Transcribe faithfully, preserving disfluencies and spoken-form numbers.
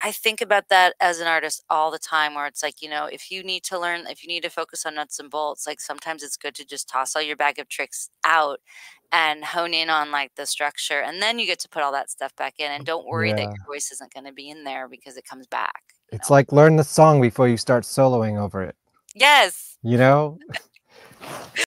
I think about that as an artist all the time where it's like, you know, if you need to learn, if you need to focus on nuts and bolts, like sometimes it's good to just toss all your bag of tricks out and hone in on like the structure. And then you get to put all that stuff back in and don't worry that Yeah. your voice isn't going to be in there because it comes back, you It's know? like learn the song before you start soloing over it, Yes. you know?